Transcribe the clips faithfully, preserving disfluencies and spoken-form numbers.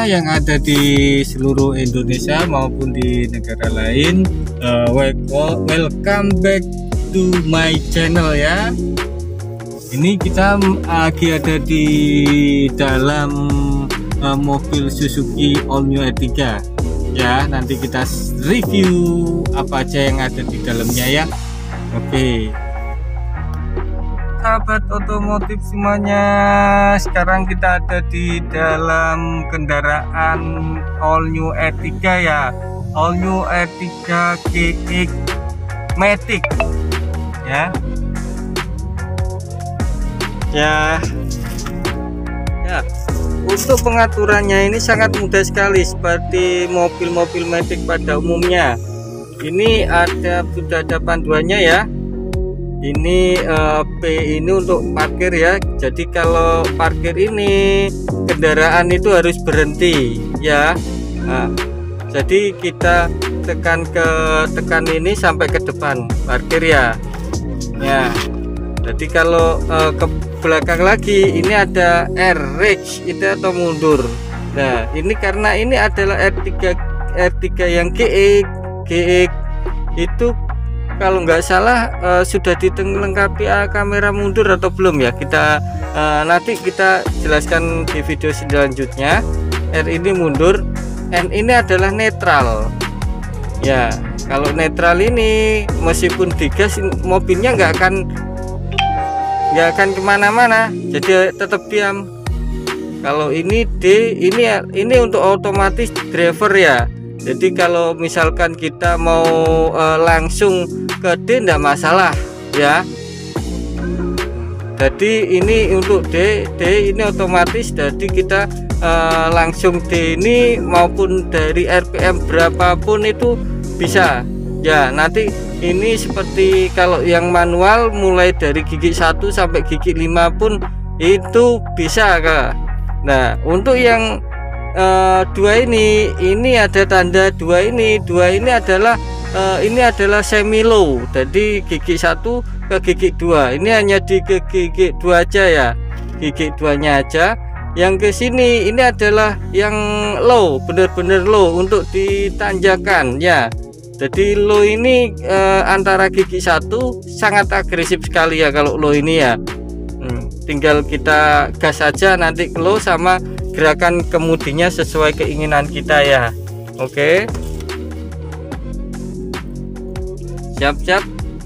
yang ada di seluruh Indonesia maupun di negara lain. uh, Welcome back to my channel ya. Ini kita lagi ada di dalam uh, mobil Suzuki All New R tiga ya. Nanti kita review apa aja yang ada di dalamnya ya. Oke, sahabat otomotif semuanya, sekarang kita ada di dalam kendaraan All New R tiga ya, All New R tiga G X Matic ya. Ya, ya. Untuk pengaturannya ini sangat mudah sekali seperti mobil-mobil Matic pada umumnya. Ini ada sudah ada panduannya ya. Ini uh, P ini untuk parkir ya. Jadi kalau parkir ini kendaraan itu harus berhenti ya. Nah, jadi kita tekan ke tekan ini sampai ke depan parkir ya. Ya. Jadi kalau uh, ke belakang lagi ini ada R reach itu atau mundur. Nah, ini karena ini adalah R tiga R tiga yang G X G X itu kalau nggak salah uh, sudah dilengkapi uh, kamera mundur atau belum ya, kita uh, nanti kita jelaskan di video selanjutnya. R ini mundur, N ini adalah netral ya. Kalau netral ini meskipun digas mobilnya nggak akan nggak akan kemana-mana, jadi tetap diam. Kalau ini D ini ini untuk otomatis driver ya. Jadi kalau misalkan kita mau uh, langsung ke D enggak masalah ya. Jadi ini untuk D, D ini otomatis, jadi kita uh, langsung D ini maupun dari R P M berapapun itu bisa ya. Nanti ini seperti kalau yang manual mulai dari gigi satu sampai gigi lima pun itu bisa Kak. Nah, untuk yang Uh, dua ini ini ada tanda dua ini dua ini adalah uh, ini adalah semi low, jadi gigi satu ke gigi dua ini hanya di ke gigi dua aja ya, gigi duanya aja. Yang ke sini ini adalah yang low, bener-bener low untuk ditanjakan ya. Jadi low ini uh, antara gigi satu sangat agresif sekali ya kalau low ini ya. Hmm, tinggal kita gas saja nanti low, sama gerakan kemudinya sesuai keinginan kita ya. Oke, siap-siap.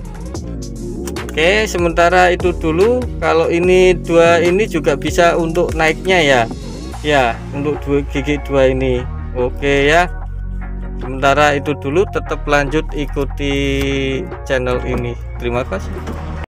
Oke, sementara itu dulu. Kalau ini dua ini juga bisa untuk naiknya ya, ya untuk dua gigi dua ini. Oke ya, sementara itu dulu, tetap lanjut ikuti channel ini. Terima kasih.